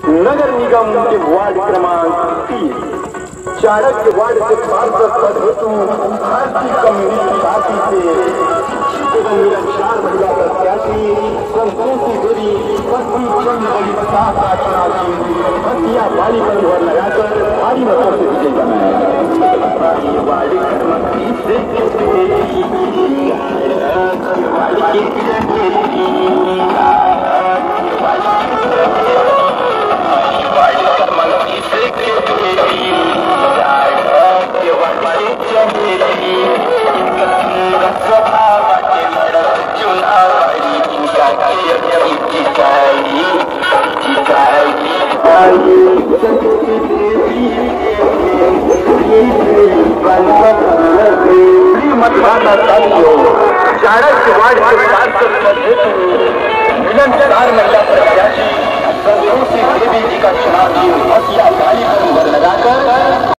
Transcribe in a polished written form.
नगर निगम के वार्ड क्रमांक 30 चाणक्य वार्ड से पार्षद पद हेतु भारतीय कम्युनिस्ट पार्टी से एवं निरक्षर महिला प्रत्याशी संतोषी देवी 50 का चुनाव हत्या वाली पर मुहर लगाकर भारी मतों से विजयी बनाया। वार्ड क्रमांक 30 मतदाता साथियों, चाणक्य वार्ड के पार्षद पद हेतु निरंतर महिला प्रत्याशी संतोषी देवी जी का चुनाव हत्या